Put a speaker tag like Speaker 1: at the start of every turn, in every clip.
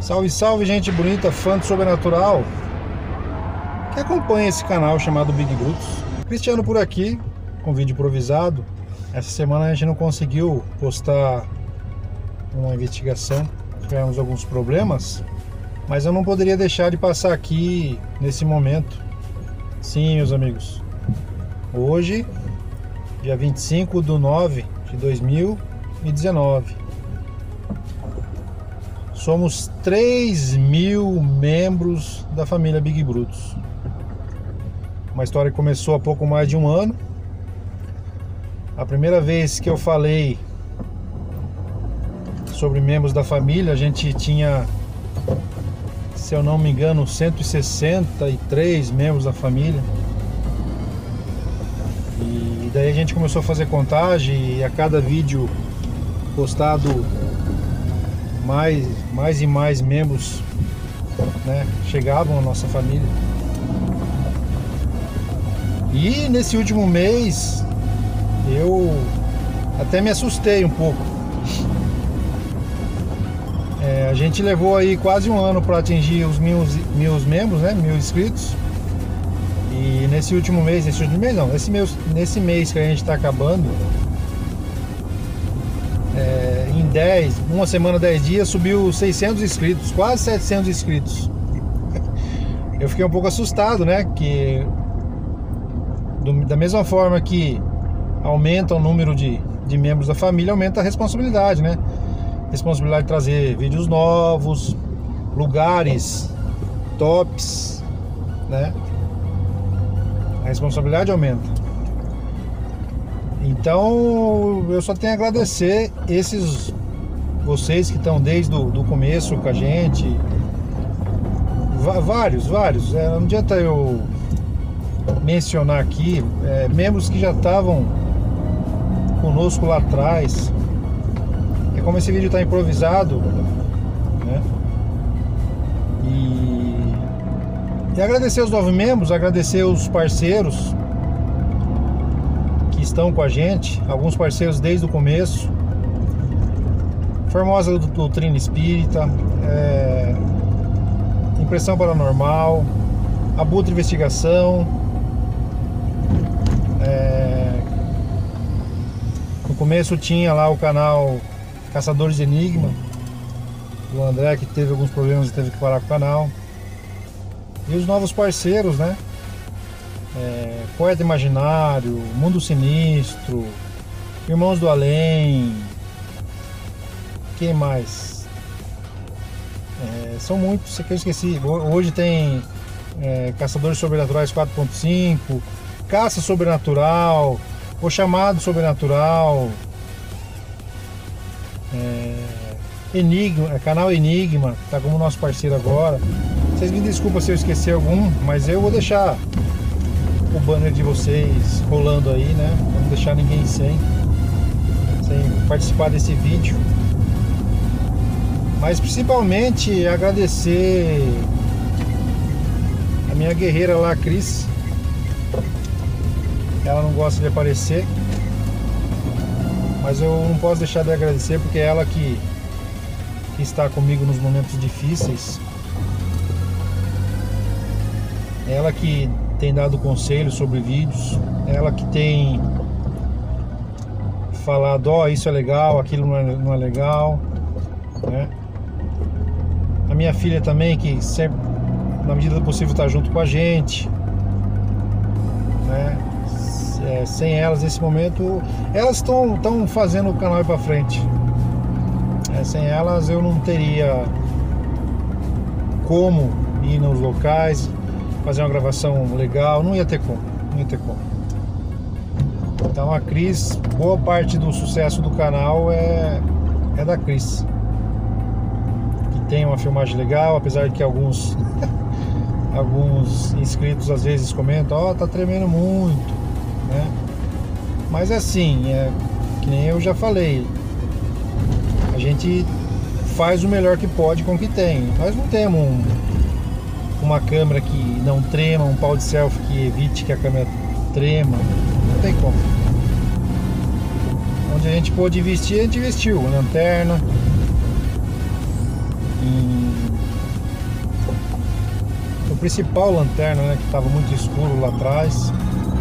Speaker 1: Salve, salve, gente bonita, fã do sobrenatural que acompanha esse canal chamado Big Brutos. Cristiano por aqui, com vídeo improvisado. Essa semana a gente não conseguiu postar uma investigação, tivemos alguns problemas, mas eu não poderia deixar de passar aqui nesse momento. Sim, meus amigos, hoje, dia 25 de 9 de 2019, somos 3.000 membros da família Big Brutos. Uma história que começou há pouco mais de um ano. A primeira vez que eu falei sobre membros da família, a gente tinha, se eu não me engano, 163 membros da família. E daí a gente começou a fazer contagem e a cada vídeo postado mais e mais membros, né, chegavam à nossa família. E nesse último mês eu até me assustei um pouco. A gente levou aí quase um ano para atingir os mil membros, né, 1.000 inscritos. E nesse último mês, nesse mês que a gente está acabando, em uma semana, 10 dias, subiu 600 inscritos, quase 700 inscritos. Eu fiquei um pouco assustado, né? Que da mesma forma que aumenta o número de membros da família, aumenta a responsabilidade, né? Responsabilidade de trazer vídeos novos, lugares tops, né? A responsabilidade aumenta. Então eu só tenho a agradecer vocês que estão desde o começo com a gente. Vários. Não adianta eu mencionar aqui membros que já estavam conosco lá atrás. E como esse vídeo está improvisado, né? E agradecer os novos membros, agradecer os parceiros que estão com a gente, alguns parceiros desde o começo. Formosa Doutrina Espírita, Impressão Paranormal, Abutre Investigação, no começo tinha lá o canal Caçadores de Enigma, do André, que teve alguns problemas e teve que parar com o canal. E os novos parceiros, né? Poeta Imaginário, Mundo Sinistro, Irmãos do Além. Quem mais? São muitos que eu esqueci. Hoje tem Caçadores Sobrenaturais 4.5, Caça Sobrenatural, O Chamado Sobrenatural, Enigma, canal Enigma, tá como nosso parceiro agora. Vocês me desculpem se eu esqueci algum, mas eu vou deixar o banner de vocês rolando aí, né? Não vou deixar ninguém sem participar desse vídeo. Mas principalmente agradecer a minha guerreira lá, a Cris. Ela não gosta de aparecer, mas eu não posso deixar de agradecer, porque é ela que está comigo nos momentos difíceis. É ela que tem dado conselhos sobre vídeos, é ela que tem falado, isso é legal, aquilo não é legal, né? A minha filha também, que sempre, na medida do possível, está junto com a gente, né? Sem elas, nesse momento, elas estão fazendo o canal ir para frente. Sem elas eu não teria como ir nos locais, fazer uma gravação legal, não ia ter como. Então a Cris, boa parte do sucesso do canal é da Cris, que tem uma filmagem legal, apesar de que alguns inscritos às vezes comentam, tá tremendo muito, né? Mas assim, que nem eu já falei, a gente faz o melhor que pode com o que tem. Nós não temos uma câmera que não trema, um pau de selfie que evite que a câmera trema, não tem como. Onde a gente pôde investir, a gente investiu. Lanterna, em principal lanterna, né, que estava muito escuro lá atrás.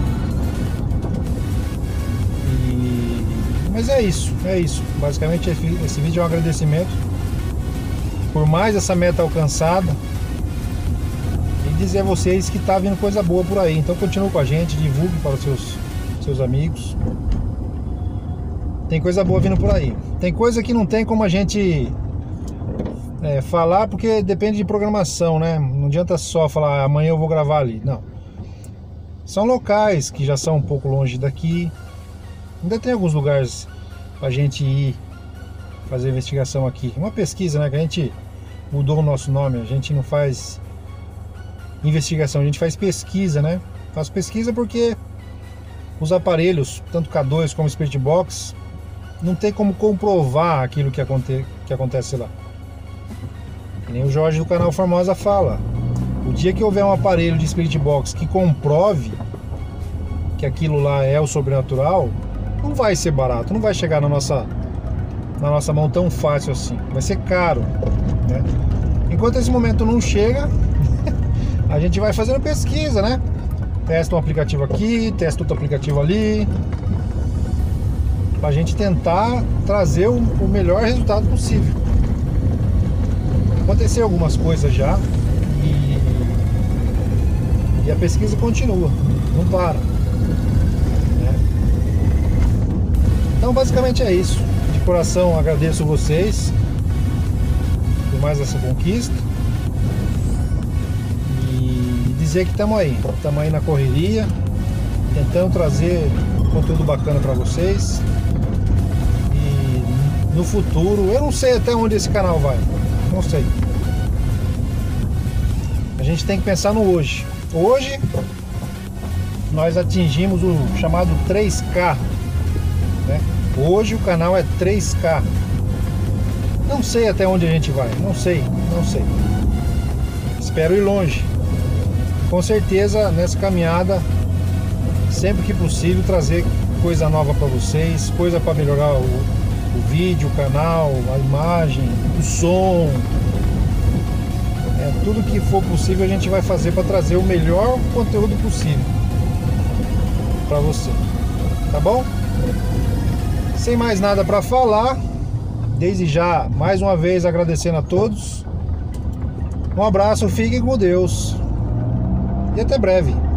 Speaker 1: Mas é isso. Basicamente esse vídeo é um agradecimento por mais essa meta alcançada e dizer a vocês que tá vindo coisa boa por aí. Então continue com a gente, divulgue para os seus amigos. Tem coisa boa vindo por aí. Tem coisa que não tem como a gente falar, porque depende de programação, né? Não adianta só falar amanhã eu vou gravar ali. Não. São locais que já são um pouco longe daqui. Ainda tem alguns lugares pra gente ir fazer investigação aqui. Uma pesquisa, né? Que a gente mudou o nosso nome. A gente não faz investigação, a gente faz pesquisa, né? Faz pesquisa porque os aparelhos, tanto K2 como Spirit Box, não tem como comprovar aquilo que acontece lá. Que nem o Jorge do canal Formosa fala. O dia que houver um aparelho de Spirit Box que comprove que aquilo lá é o sobrenatural, não vai ser barato, não vai chegar na nossa mão tão fácil assim. Vai ser caro, né? Enquanto esse momento não chega, a gente vai fazendo pesquisa, né? Testa um aplicativo aqui, testa outro aplicativo ali, pra gente tentar trazer o melhor resultado possível. Aconteceu algumas coisas já e a pesquisa continua, não para, né? Então basicamente é isso. De coração agradeço vocês por mais essa conquista e dizer que estamos aí na correria, tentando trazer conteúdo bacana para vocês. E no futuro, eu não sei até onde esse canal vai, não sei. A gente tem que pensar no hoje. Hoje nós atingimos o chamado 3K, né? Hoje o canal é 3K. Não sei até onde a gente vai, não sei. Espero ir longe. Com certeza nessa caminhada, sempre que possível, trazer coisa nova para vocês, coisa para melhorar o vídeo, o canal, a imagem, o som. Tudo que for possível a gente vai fazer para trazer o melhor conteúdo possível para você, tá bom? Sem mais nada para falar, desde já, mais uma vez agradecendo a todos. Um abraço, fiquem com Deus e até breve.